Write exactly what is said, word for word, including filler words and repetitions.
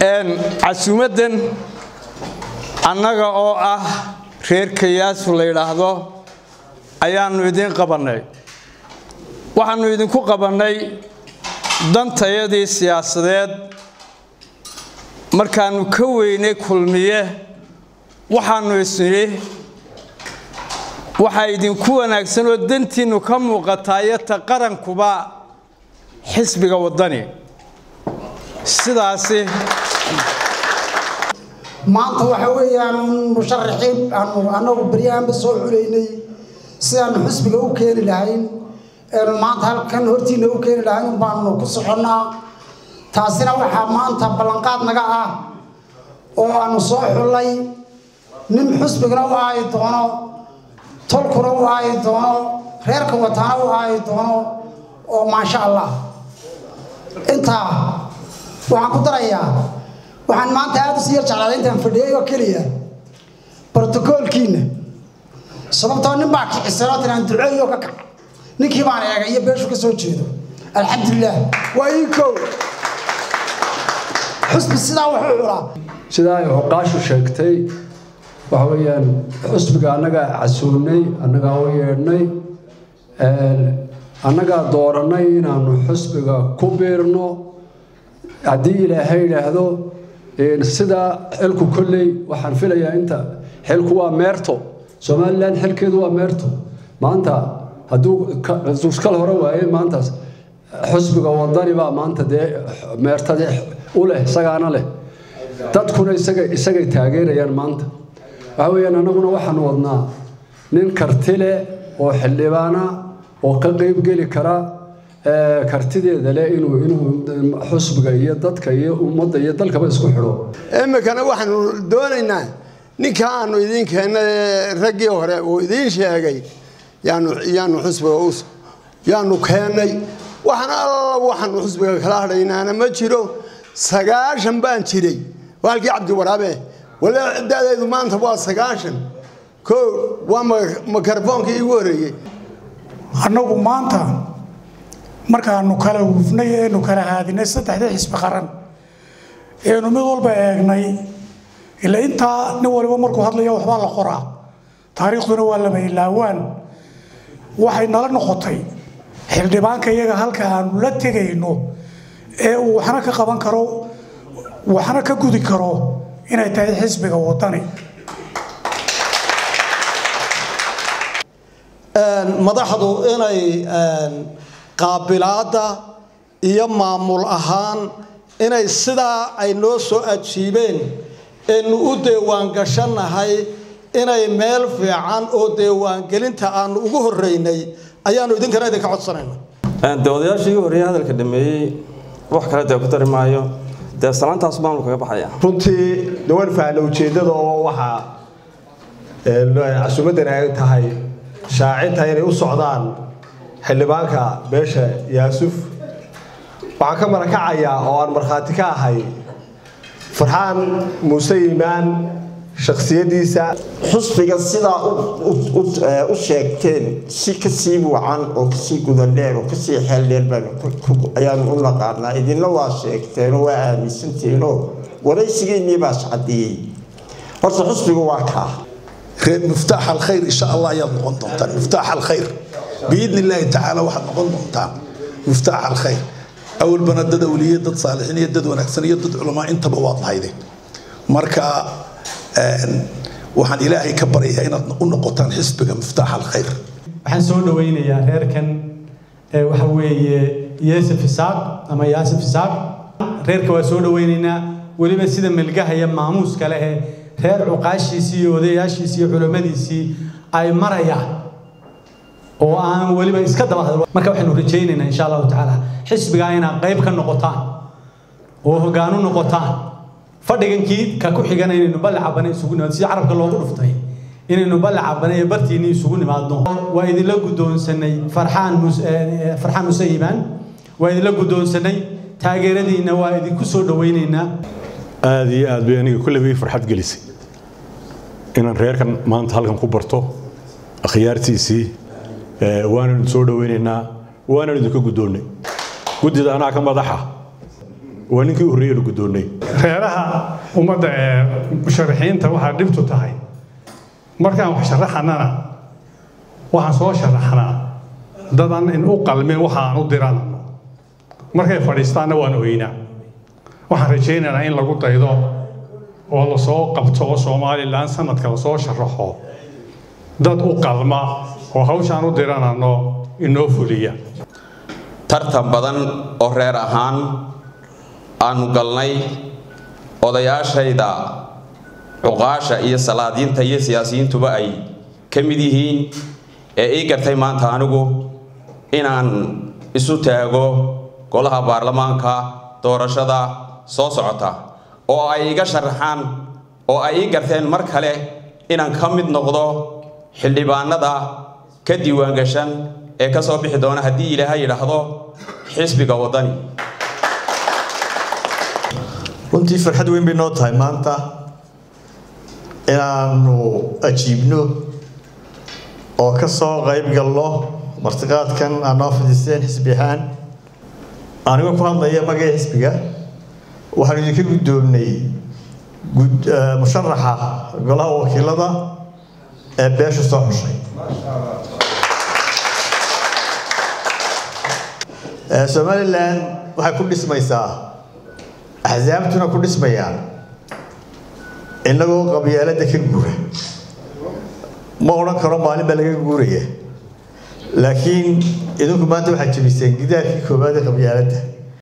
een casuumadan annaga oo ah reer Kayaasu la yiraahdo ayaanu idin qabanay waxaanu idinku qabanay dantayadii siyaasadeed markaanu ka weynay kulmiye waxaanu isnii waxa idinku wanaagsan oo dantiinu ka muuqatay ta qarankuba xisbiga wadani sidaasi maanta waxa weeyaan musharaxiin aanu anagu baryaanba soo xuleynay sidaan xisbiga u keenay lahayn ee maanta halkan hortiina u keenay lahayn baanu ku soconaa taasina waxa maanta balanqaad naga ah oo aanu soo xulay nin xisbiga u ahay doono tolkuna u ahay doono reerka wataana u ahay doono oo ma sha Allah inta waxaan ku darayaa waxaan maanta aad u sii jeclaaday intaan fadhiyay oo kaliya protocolkiina sababtoo nin baa kicisanaad inaan duceeyo ka kac ninkii baan eegay iyo beeshu ka soo jeedo alxamdulillah waa iiko xusbi sidaa wuxuu xulaa sidaa ay xuqaashu sheegtay waxa weeyaan xusbiga annaga casuulnay annaga oo yeedhnay annaga dooranay inaanu xusbiga ku biirno haddii ilaahay yidhaahdo sida xilku kolley waxaan filayaa inta xilku waa meerto Somaliland xilkeedu waa meerto maanta hadduu kal hore waaye maantaas xusbiga wadani baa maanta dee meertada u leh isagaana leh dadkuna isaga isagay taageerayaan maanta waxa weeyaan annaguna waxaan wadnaa nin karti leh oo xildhibaana oo ka qayb geli kara kartideeda leh inuu inuu xusbiga iyo dadka iyo ummadda iyo dalkaba isku xidho imikana waxaanu doonaynaa ninka aanu idin keenay raggii hore oo idin sheegay yaanu yaanu xusbiga u yaanu keenay waxaan alla waxaanu xusbiga kala hadhaynaana ma jiro sagaashan baan jiray walkii Cabdi Waraabe wala daadeedu maanta waa sagaashan ko waa mikrofoonka igu horeeyay annagu maanta markaanu kala hufnay ee nu kala haadinay saddexda xisbi qaran ee nu mid walba eegnay ila inta nin walba markuu hadlayo waxba la qoraa taariikhduna waa lama ilaawaan waxay nala noqotay xildhibaanka iyaga halka aanu la tegayno ee uu waxna ka qaban karo waxna ka gudi karo inay tahay xisbiga wadani madaxdu inay qaabilaada iyo maamul ahaan inay sidaa ay noo soo ajiibeen ee u deewaan gashanahay inay meel fiican oo deewaan gelinta aan ugu horeynay ayaanu idinkana idinka codsanayna dawadayaashii horeeyay hadalka dhameeyay wax kale taa ku tarimaayo dee salaantaas baan kaga baxaya runtii dawal faano ujeedada oo waxa ee casuumadan ay tahay shaacinta inay u socdaan xildhibaanka beesha Yaasuf waxaan ka marakacayaa oo aan marxaati ka ahay Farxaan Muuse Iimaan shakhsiyadiisa xusbiga sida u sheegteen si ka sii wacan oo ka sii gudan dheer oo ka sii xeel dheer baan ayaan u naqaanaa idinla waa sheegteen oo waa aaminsanteen oo waraysigeennii baa sacadiyey horta xusbiga waa kaa مفتاح الخير إن شاء الله يضمن طنطا مفتاح الخير بإذن الله تعالى واحد نقول طنطا مفتاح الخير أول بندد أولية ضد صالحين يدد ونكسنية ضد علماء أنت بواضح هيدي مركا وحن إلهي كبر إيه إن نقطان حسبك مفتاح الخير waxaan soo dhaweynayaa reerkan ee waxa weeye Yaasif Isaaq ama Yaasif Isaaq reerka waa soo dhaweynaynaa waliba sida milgaha iyo maamuuska leh reer uqaashiisii iyo odayaashiisii iyo culimadiisii ay marayaan oo aan waliba iska daba hadlo marka waxaanu rajaynaynaa insha Allah taala xisbiga inay qayb ka noqotaan oo hoggaan u noqotaan fadhigankii ka ku xigana inaynu balacaban isugu nimaad si carabka loogu dhuftay inaynu balacaban ee bartiini isugu nimaadno waa idin la gudoonsanay Farxaan Farxaan Muuse Iimaan waa idin la gudoonsanay taageeradiina waa idin ku soo dhaweynaynaa aad iyo aad bay aniga kulli farxad gelisay inaan reerkan maanta halkan ku barto akhyaartiisii waana soo dhaweynaynaa waana idinku gudoonay gudida anaa ka madaxa waa ninkii u horreeyay la guddoonnay reeraha ummadda ee musharaxiinta waxaa dhibtu tahay markaan wax sharaxanana waxaan soo sharaxnaa dadan in u qalmin waxa aan u diranano markay fadhiistaanna waan oynaa waxaan rajaynaynaa in lagu daydo oo lasoo qabto Somaliland sanadka lasoo sharaxo dad u qalma oo hawshaan u diranano inoo fuliya tartan badan oo reer ahaan aanu galnay odayaashayda cuqaasha iyo salaadiinta iyo siyaasiyiintuba ay ka mid yihiin ee ii gartay maanta anigu inaan isu taago golaha baarlamaanka doorashada soo socota oo ay iga sharaxaan oo ay ii garteen mar kale inaan ka mid noqdo xildhibaanada ka diiwaan gashan ee ka soo bixi doona haddii Ilaahay yiraahdo xisbiga wadani runtii farxad weyn bay noo tahay maanta inaanu ajiibno oo ka soo qayb galno martiqaadkan aan noo fadhiisteen xisbi ahaan anigoo ku hadlaya magaca xisbiga waxaan idinka guddoonnay musharaxa golaha wakiilada ee beesha soo xushay Somaliland waxay ku dhismaysaa axsaabtuna ku dhismayaan inagoo qabyaalada ka guura ma odhan karo maalin baa laga guuraya laakiin idinku maanta waxaad jebiseen gidaarkii koowaad ee qabyaalada